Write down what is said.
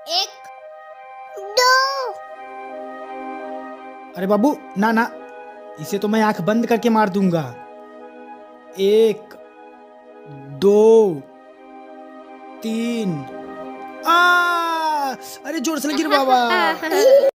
एक, दो। अरे बाबू ना ना, इसे तो मैं आंख बंद करके मार दूंगा। एक, दो, तीन। आ! अरे जोर से लगी रे बाबा।